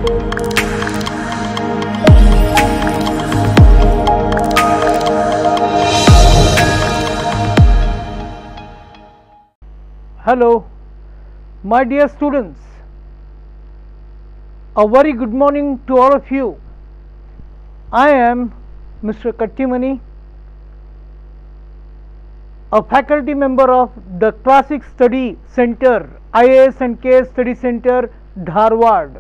Hello, my dear students. A very good morning to all of you. I am Mr. Kattimani, a faculty member of the Classic Study Center, IAS and KS Study Center, Dharwad.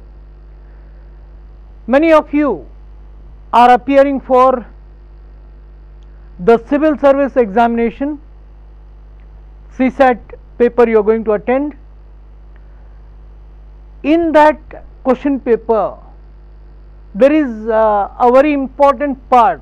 Many of you are appearing for the civil service examination, CSAT paper you are going to attend. In that question paper, there is a very important part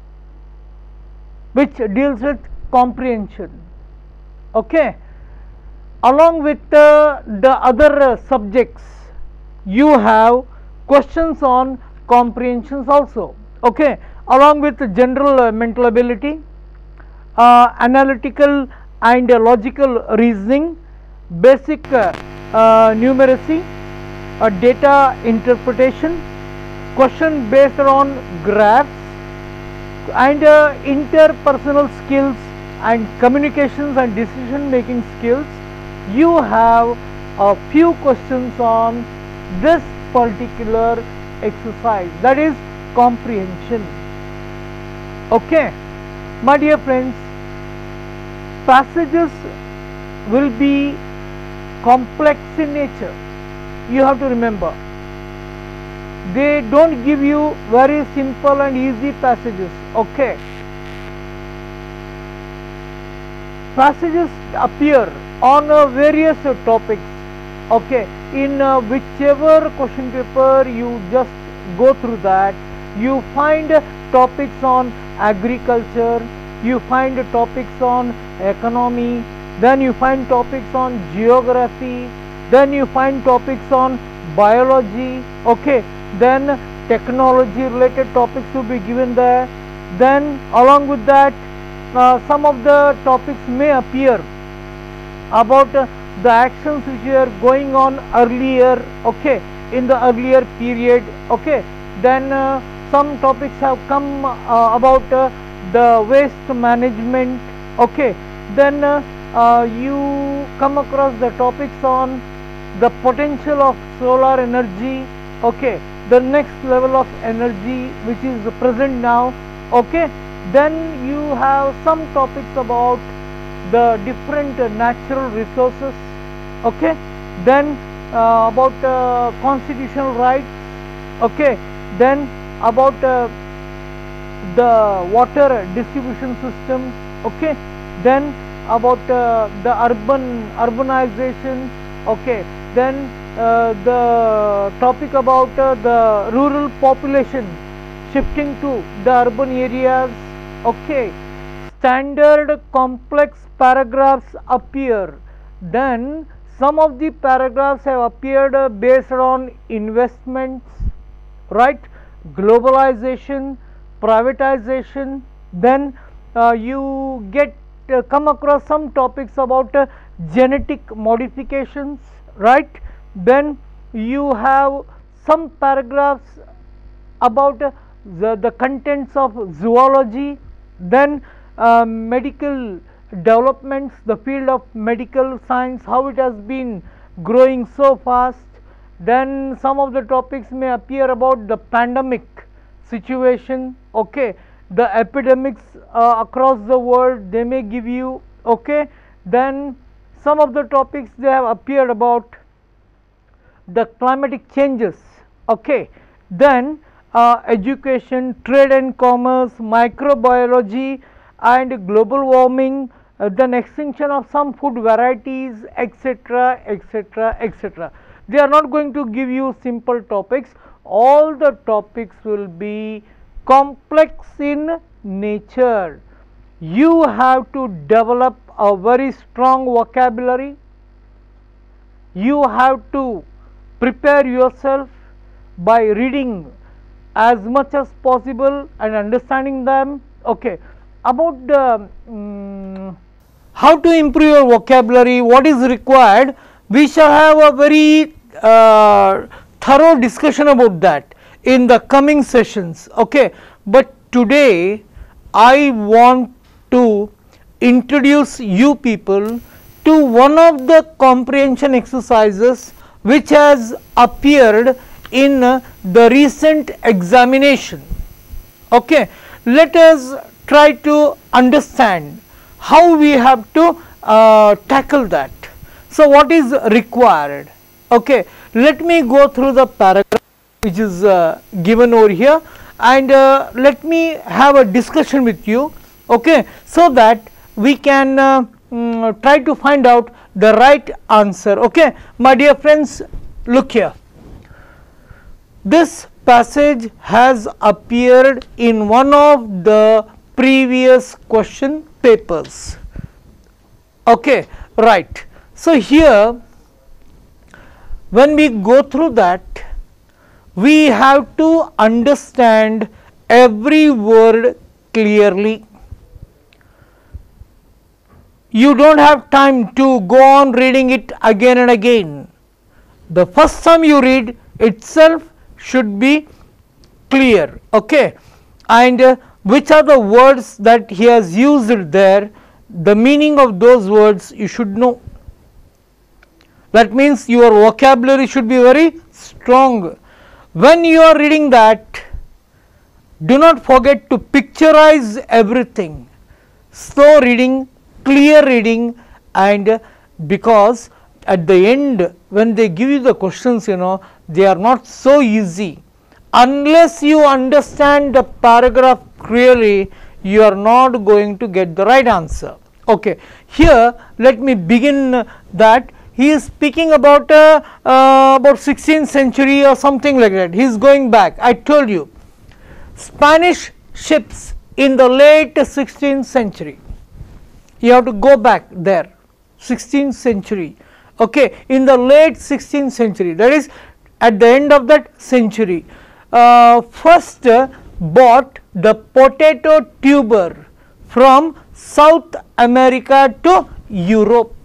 which deals with comprehension. Okay, along with the other subjects, you have questions on comprehensions also. Okay, along with general mental ability, analytical and logical reasoning, basic numeracy, data interpretation, question based on graphs, and interpersonal skills and communications and decision making skills. You have a few questions on this particular exercise, that is comprehension. Okay, my dear friends, passages will be complex in nature. You have to remember, they don't give you very simple and easy passages. Okay, passages appear on various topics. Okay, in whichever question paper you just go through that, you find topics on agriculture, you find topics on economy, then you find topics on geography, then you find topics on biology. Okay, then technology related topics will be given there. Then along with that, some of the topics may appear about the actions which were going on earlier, okay, in the earlier period. Okay, then some topics have come about the waste management. Okay, then you come across the topics on the potential of solar energy. Okay, the next level of energy which is present now. Okay, then you have some topics about the different natural resources. Okay, then about constitutional rights. Okay, then about the water distribution system. Okay, then about the urbanization. Okay, then the topic about the rural population shifting to the urban areas. Okay, standard complex paragraphs appear. Then some of the paragraphs have appeared based on investments, right, globalization, privatization. Then you get come across some topics about genetic modifications, right. Then you have some paragraphs about the contents of zoology. Then medical developments, the field of medical science, how it has been growing so fast. Then some of the topics may appear about the pandemic situation. Okay, the epidemics across the world, they may give you. Okay, then some of the topics they have appeared about the climatic changes. Okay, then education, trade and commerce, microbiology and global warming, then extinction of some food varieties, etc., etc., etc. They are not going to give you simple topics. All the topics will be complex in nature. You have to develop a very strong vocabulary. You have to prepare yourself by reading as much as possible and understanding them. Okay, about the how to improve your vocabulary, what is required, we shall have a very thorough discussion about that in the coming sessions, okay. But today I want to introduce you people to one of the comprehension exercises which has appeared in the recent examination, okay. Let us try to understand how we have to tackle that. So, what is required? Okay, let me go through the paragraph which is given over here, and let me have a discussion with you, okay, so that we can try to find out the right answer, okay. My dear friends, look here. This passage has appeared in one of the previous question papers, okay, right. So, here when we go through that, we have to understand every word clearly. You do not have time to go on reading it again and again. The first time you read itself should be clear, okay. And which are the words that he has used there, the meaning of those words you should know. That means your vocabulary should be very strong. When you are reading that, do not forget to picturize everything. Slow reading, clear reading, and because at the end when they give you the questions, you know, they are not so easy. Unless you understand the paragraph clearly, you are not going to get the right answer, okay. Here let me begin that. He is speaking about 16th century or something like that. He is going back. I told you, Spanish ships in the late 16th century. You have to go back there, 16th century, okay. In the late 16th century, that is at the end of that century, first bought the potato tuber from South America to Europe.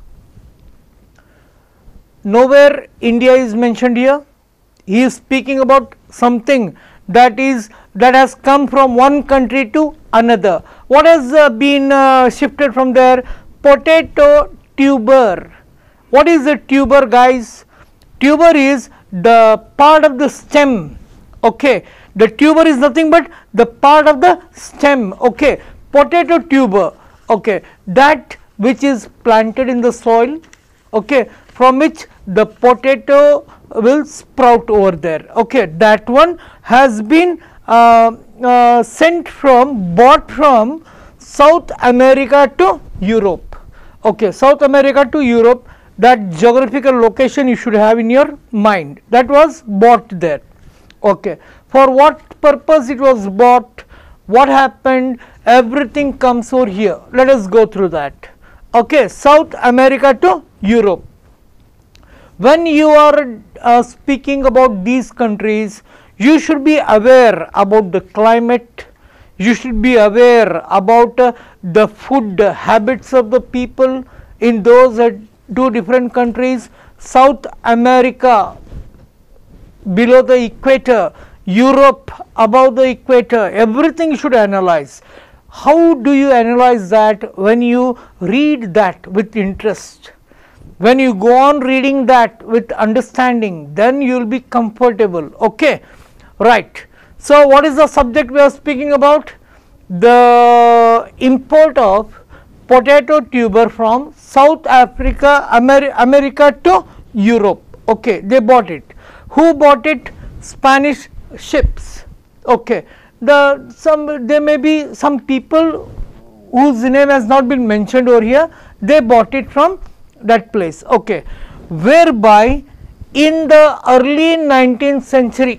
Nowhere India is mentioned here. He is speaking about something that has come from one country to another. What has been shifted from there? Potato tuber. What is a tuber, guys? Tuber is the part of the stem, okay. The tuber is nothing but the part of the stem, okay. Potato tuber, okay, that which is planted in the soil, okay, from which the potato will sprout over there, okay. That one has been bought from South America to Europe, okay. South America to Europe, that geographical location you should have in your mind, that was bought there, okay. For what purpose it was bought, what happened, everything comes over here. Let us go through that, okay. South America to Europe. When you are speaking about these countries, you should be aware about the climate, you should be aware about the food habits of the people in those two different countries. South America below the equator, Europe above the equator, everything you should analyze. How do you analyze that? When you read that with interest, when you go on reading that with understanding, then you will be comfortable, okay, right. So, what is the subject we are speaking about? The import of potato tuber from South Africa, America to Europe, okay. They bought it. Who bought it? Spanish ships, okay. There may be some people whose name has not been mentioned over here, they bought it from that place, okay. Whereby in the early 19th century,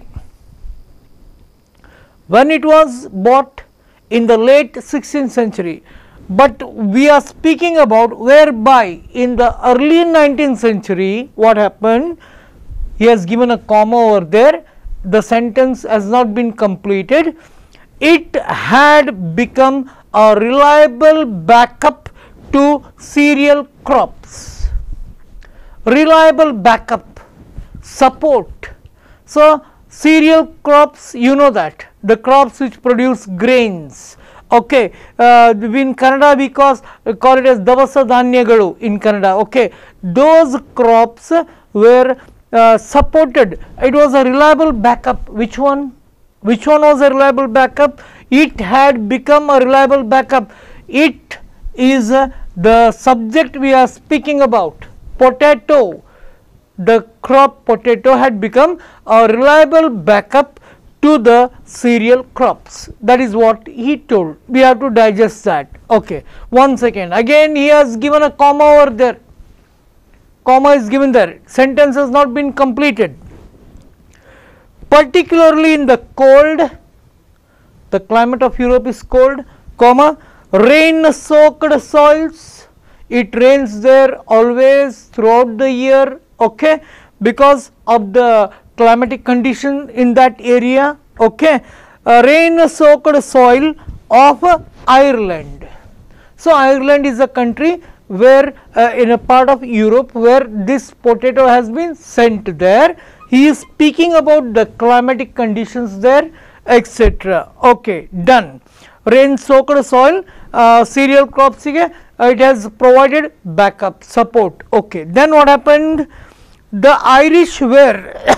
when it was bought in the late 16th century, but we are speaking about whereby in the early 19th century, what happened? He has given a comma over there, the sentence has not been completed. It had become a reliable backup to cereal crops. Reliable backup, support, So, cereal crops, you know that the crops which produce grains. Okay, in Kannada we call it as Davasa Dhanyagalu in Kannada. Okay, those crops were supported. It was a reliable backup. Which one? Which one was a reliable backup? It had become a reliable backup. It is the subject we are speaking about. Potato. The crop potato had become a reliable backup to the cereal crops. That is what he told. We have to digest that. Okay. 1 second. Again he has given a comma over there. Comma is given there. Sentence has not been completed. Particularly in the cold, the climate of Europe is cold, comma, rain soaked soils. It rains there always throughout the year. Okay, because of the climatic condition in that area. Okay, rain soaked soil of Ireland. So, Ireland is a country where in a part of Europe where this potato has been sent there. He is speaking about the climatic conditions there, etc. Okay, done. Rain soaked soil, cereal crops, it has provided backup support. Okay, then what happened? The Irish were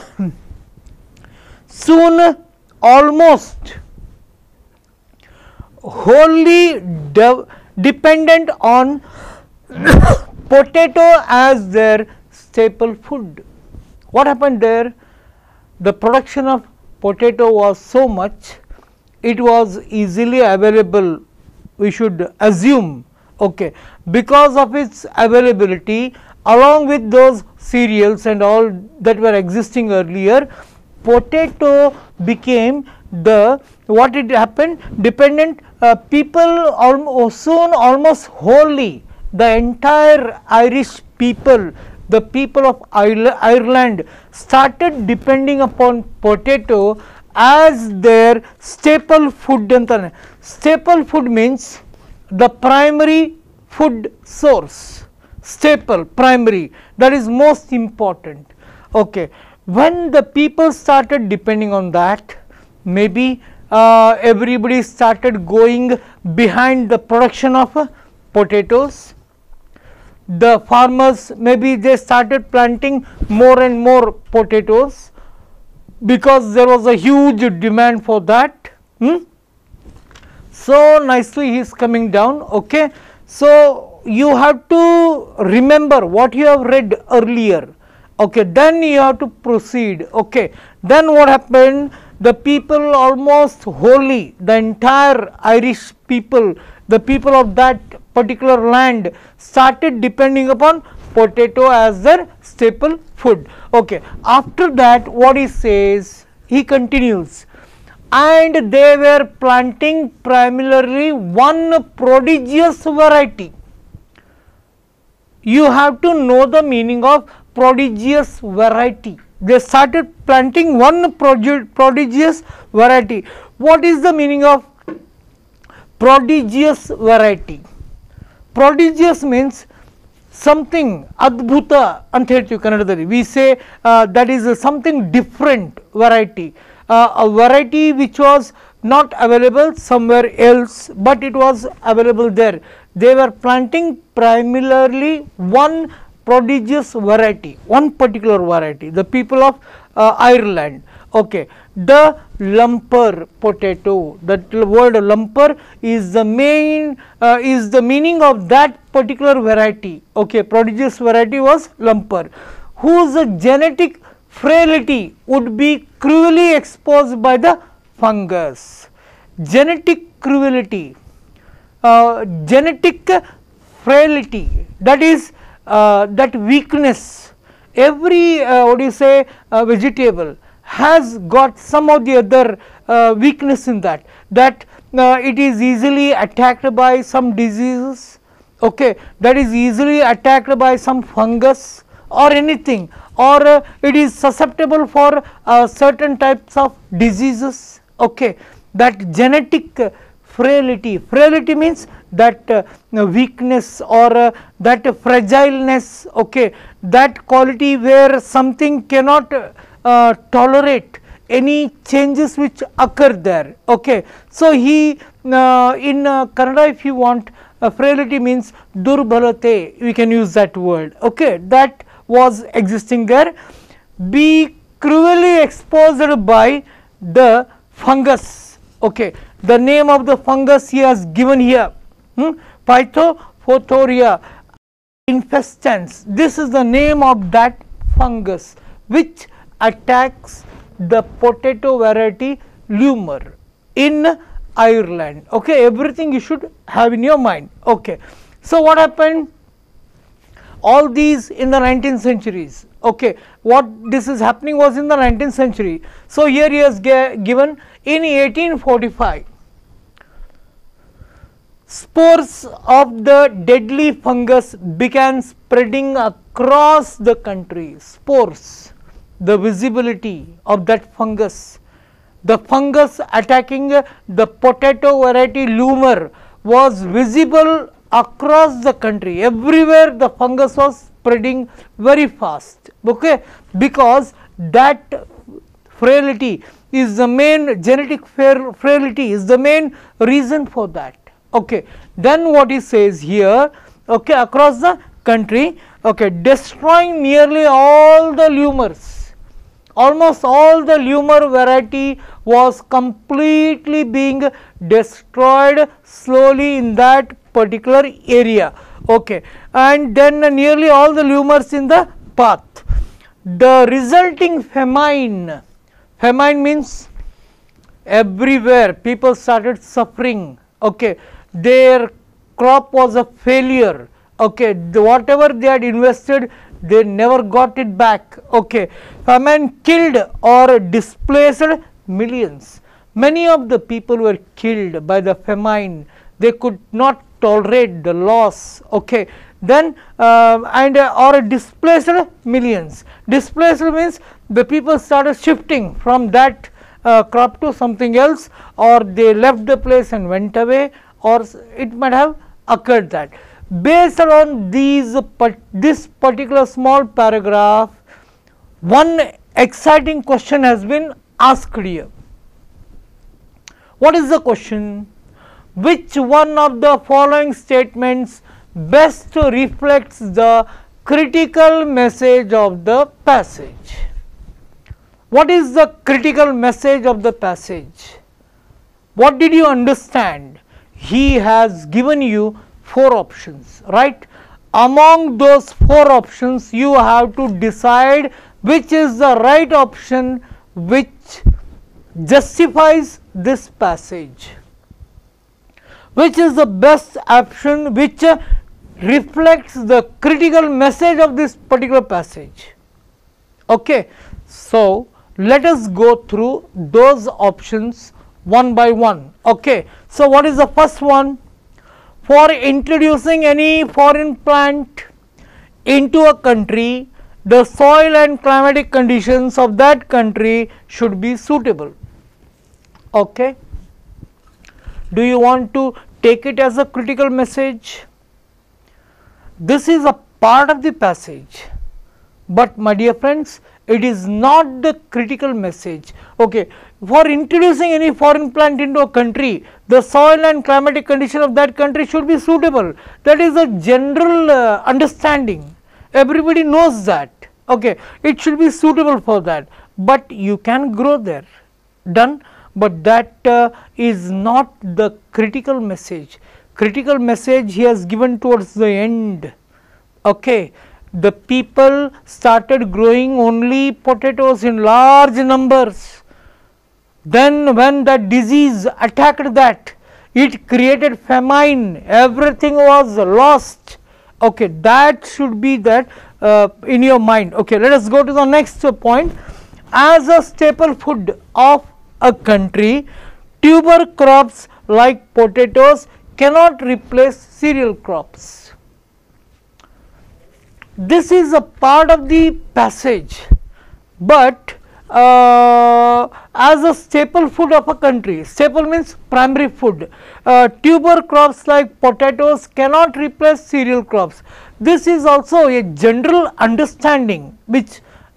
soon almost wholly dependent on potato as their staple food. What happened there? The production of potato was so much, it was easily available, we should assume. Okay, because of its availability, along with those cereals and all that were existing earlier, potato became the, what it happened, dependent people soon almost wholly, the entire Irish people, the people of Ireland started depending upon potato as their staple food. Staple food means the primary food source, staple, primary, that is most important. Okay. When the people started depending on that, maybe everybody started going behind the production of potatoes. The farmers, maybe they started planting more and more potatoes because there was a huge demand for that. So nicely he is coming down. Okay. So you have to remember what you have read earlier. Okay, then you have to proceed. Okay, then what happened? The people almost wholly, the entire Irish people, the people of that particular land started depending upon potato as their staple food. Okay, after that what he says, he continues, and they were planting primarily one prodigious variety. You have to know the meaning of prodigious variety. They started planting one prodigious variety. What is the meaning of prodigious variety? Prodigious means something adbhuta anta helತೀವಿ ಕನ್ನಡದಲ್ಲಿ. We say that is something different variety, a variety which was not available somewhere else, but it was available there. They were planting primarily one prodigious variety, one particular variety, the people of Ireland. Okay. The lumper potato, that word lumper is the main is the meaning of that particular variety. Okay, prodigious variety was lumper, whose genetic frailty would be cruelly exposed by the fungus. Genetic cruelty, genetic frailty, that is that weakness. Every what do you say vegetable has got some of the other weakness in that, it is easily attacked by some diseases. Okay, that is easily attacked by some fungus or anything, or it is susceptible for certain types of diseases. Okay, that genetic frailty, frailty means that weakness or that fragileness. Okay, that quality where something cannot tolerate any changes which occur there. Okay. So, he in Kannada, if you want, frailty means durbhalate, we can use that word. Okay. That was existing there. Be cruelly exposed by the fungus. Okay. The name of the fungus he has given here, Phytophoria infestans. This is the name of that fungus which attacks the potato variety Lumor in Ireland. Okay, everything you should have in your mind. Okay. So, what happened? All these in the 19th centuries. Okay, what this is happening was in the 19th century. So, here he has given in 1845 spores of the deadly fungus began spreading across the country. Spores, the visibility of that fungus, the fungus attacking the potato variety Lumor was visible across the country. Everywhere the fungus was spreading very fast. Okay, because that frailty is the main genetic frailty is the main reason for that. Okay. Then what he says here, okay, across the country, okay, destroying nearly all the Lumors, almost all the Lumor variety was completely being destroyed slowly in that particular area. Okay. And then nearly all the Lumors in the path. The resulting famine, famine means everywhere people started suffering. Okay. Their crop was a failure. Okay. Whatever they had invested, they never got it back. Okay. Famine killed or displaced millions. Many of the people were killed by the famine. They could not tolerate the loss. Okay. Then or displaced millions. Displaced means the people started shifting from that crop to something else, or they left the place and went away, or it might have occurred that. Based on this particular small paragraph, one exciting question has been asked here. What is the question? Which one of the following statements best reflects the critical message of the passage? What is the critical message of the passage? What did you understand? He has given you 4 options, right? Among those 4 options, you have to decide which is the right option which justifies this passage. Which is the best option which reflects the critical message of this particular passage. Okay. So, let us go through those options one by one. Okay. So, what is the first one? For introducing any foreign plant into a country, the soil and climatic conditions of that country should be suitable. Okay. Do you want to take it as a critical message? This is a part of the passage, but my dear friends, it is not the critical message. Okay. For introducing any foreign plant into a country, the soil and climatic condition of that country should be suitable. That is a general understanding. Everybody knows that. Okay. It should be suitable for that, but you can grow there. Done. But that is not the critical message. Critical message he has given towards the end. Okay. The people started growing only potatoes in large numbers. Then when that disease attacked that, it created famine, everything was lost. Okay, that should be that in your mind. Okay, let us go to the next point. As a staple food of a country, tuber crops like potatoes cannot replace cereal crops. This is a part of the passage, but as a staple food of a country, staple means primary food, tuber crops like potatoes cannot replace cereal crops. This is also a general understanding which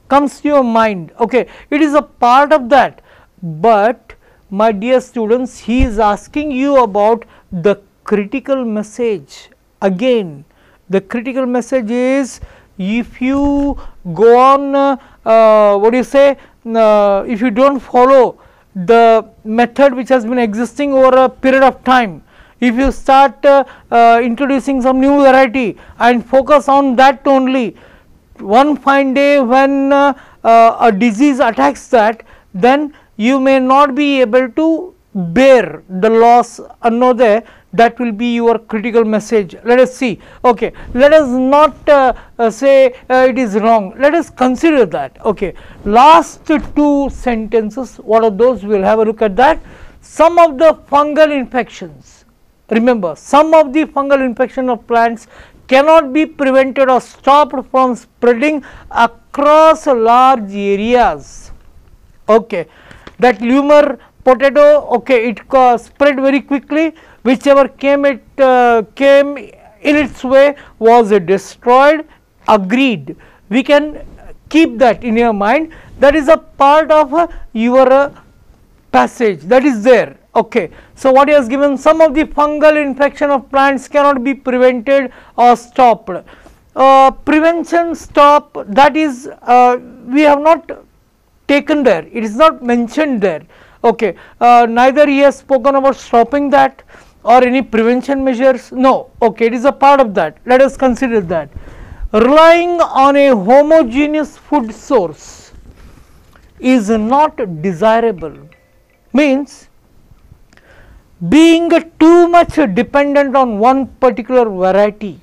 comes to your mind. Okay, it is a part of that, but my dear students, he is asking you about the critical message. Again, the critical message is, if you go on what do you say, if you do not follow the method which has been existing over a period of time, if you start introducing some new variety and focus on that only, one fine day when a disease attacks that, then you may not be able to bear the loss another. That will be your critical message. Let us see. Okay, let us not say it is wrong, let us consider that. Okay, last two sentences, what are those? We will have a look at that. Some of the fungal infections, remember, some of the fungal infection of plants cannot be prevented or stopped from spreading across large areas. Okay, that Lumor potato, okay, it spread very quickly, whichever came in its way was destroyed. Agreed, we can keep that in your mind, that is a part of your passage that is there. Okay. So, what he has given, some of the fungal infection of plants cannot be prevented or stopped. Prevention, stop, that is we have not taken there, it is not mentioned there. Okay. Neither he has spoken about stopping that or any prevention measures, no. Okay, it is a part of that, let us consider that. Relying on a homogeneous food source is not desirable, means being too much dependent on one particular variety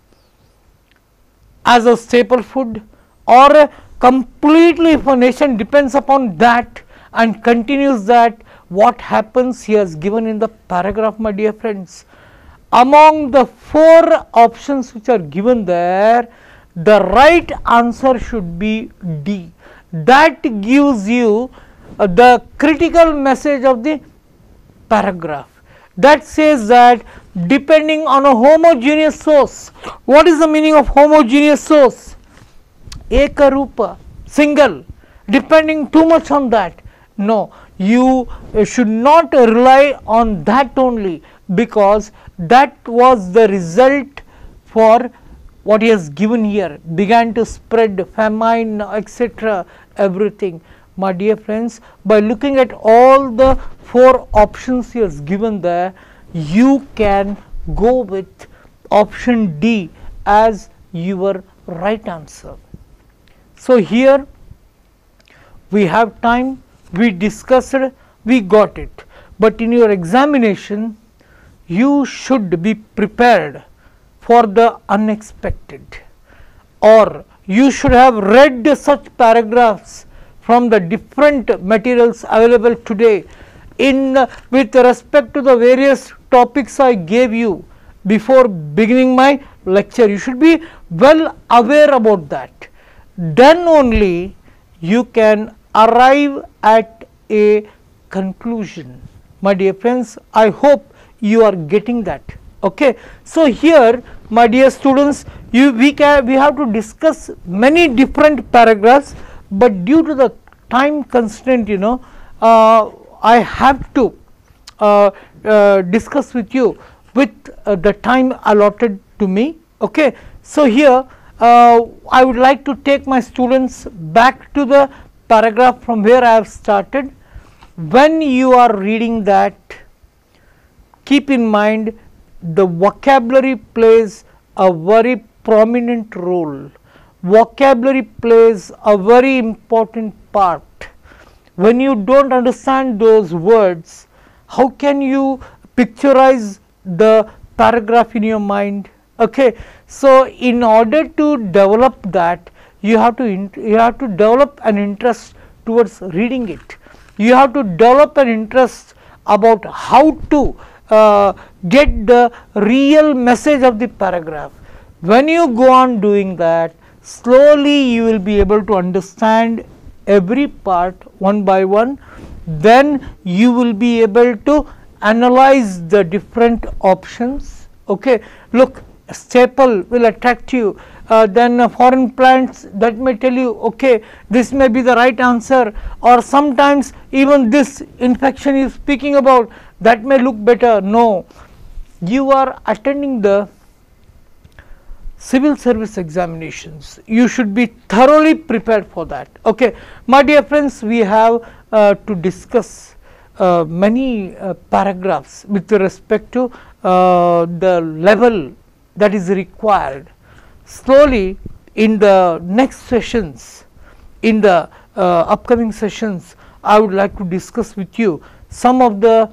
as a staple food, or completely, if a nation depends upon that and continues that, what happens he has given in the paragraph, my dear friends. Among the 4 options which are given there, the right answer should be D. That gives you the critical message of the paragraph, that says that depending on a homogeneous source. What is the meaning of homogeneous source? Ekarupa, single, depending too much on that. No, you should not rely on that only, because that was the result for what he has given here, began to spread famine, etc., everything. My dear friends, by looking at all the 4 options he has given there, you can go with option D as your right answer. So, here we have time, we discussed, we got it, but in your examination you should be prepared for the unexpected, or you should have read such paragraphs from the different materials available today with respect to the various topics I gave you before beginning my lecture. You should be well aware about that, then only you can arrive at a conclusion. My dear friends, I hope you are getting that. Okay. So, here my dear students, we have to discuss many different paragraphs, but due to the time constraint, I have to discuss with you with the time allotted to me. Okay. So, here I would like to take my students back to the paragraph from where I have started. When you are reading that, keep in mind the vocabulary plays a very prominent role. Vocabulary plays a very important part. When you do not understand those words, how can you picturize the paragraph in your mind? Okay. So, in order to develop that, you have to develop an interest towards reading it. You have to develop an interest about how to get the real message of the paragraph. When you go on doing that, slowly you will be able to understand every part one by one, then you will be able to analyze the different options. Okay. Look, staple will attract you, then foreign plants, that may tell you okay, this may be the right answer, or sometimes even this infection you speaking about, that may look better. No, you are attending the civil service examinations, you should be thoroughly prepared for that. Okay. My dear friends, we have to discuss many paragraphs with respect to the level that is required. Slowly in the next sessions, in the upcoming sessions, I would like to discuss with you some of the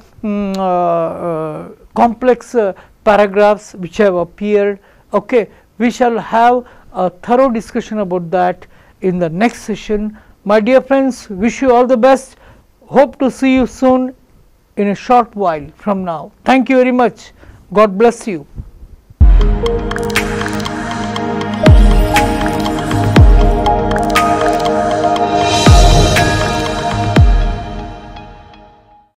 complex paragraphs which have appeared. Okay. We shall have a thorough discussion about that in the next session. My dear friends, wish you all the best. Hope to see you soon in a short while from now. Thank you very much. God bless you.